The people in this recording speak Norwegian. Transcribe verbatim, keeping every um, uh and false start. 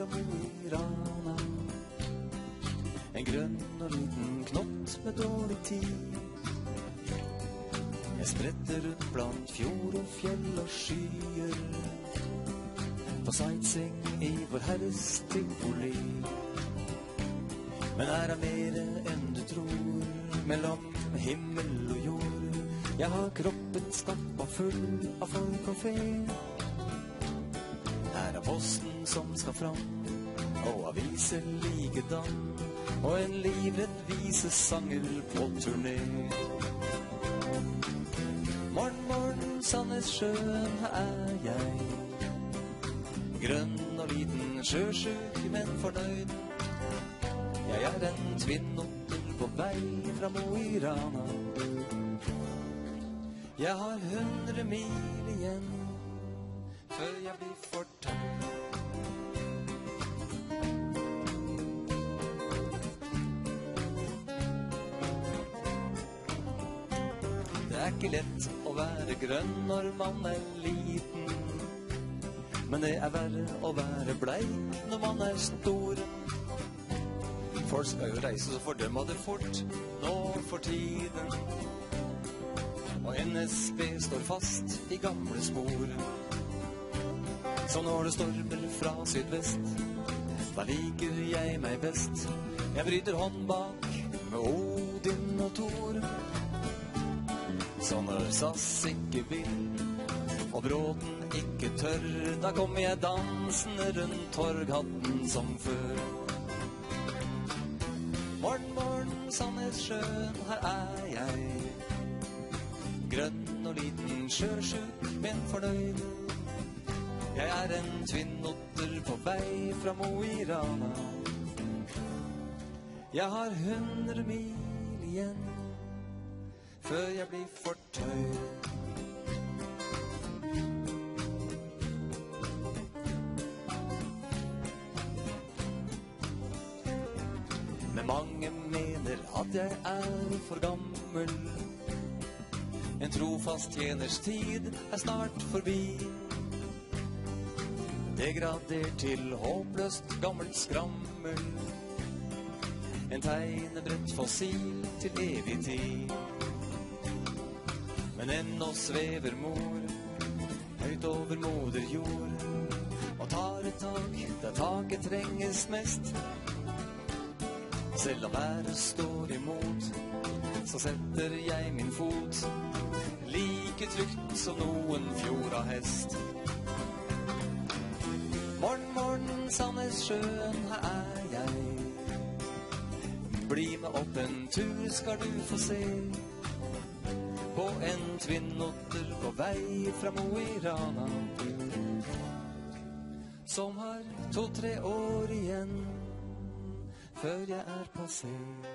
fra Mo i Rana. En grønn og liten knott med dårlig tid. Jeg spretter rundt blant fjord og fjell og skyer, på sightseeing i vår Herres tivoli. Men er det mer enn du tror, mellom himmel og jord. Jeg har kroppen skappa full av folk og fe. Her er posten som skal fram, og aviser likedan, og en livredd visesanger på turné. Morgen, morgen, Sandnessjøen, her er jeg. Grønn og liten, sjøsjuk, men fornøyd. Jeg er en tvinnotter på vei fra Mo i Rana. Jeg har hundre mil igjen før jeg blir fortøyd. Det er ikke lett å være grønn når man er liten, men det er verre å være bleik når man er stor. Folk skal jo reise, så fordømmer det fort nå for tiden. Og N S B står fast i gamle spor. Så når det stormer fra sydvest, da liker jeg meg best. Jeg bryter hånd bak med Odin og Thor. Så når SAS ikke vil, og Bråten ikke tør, da kommer jeg dansende rundt Torghatten som før. Morgen, morgen, Sandnessjøen, her er jeg. Grønn og liten, sjøsjuk, men fornøyd. Jeg er en tvinnotter på vei fra Mo i Rana. Jeg har hundre mil igjen før jeg blir fortøyd. Men mange mener at jeg er for gammel. En trofast tjeners tid er snart forbi. Degradert til håpløst gammelt skrammel. En tegnebrett fossil til evig tid. Men ennå svever mor høyt over moder jord, og tar et tak der taket trenges mest. Selv om været står imot, så setter jeg min fot like trygt som noen fjordahest. Morgen, morgen, Sandnessjøen, her er jeg. Bli med opp en tur, skal du få se. På en tvinnotter på vei fra Mo i Rana, som har to-tre år igjen før jeg er passé.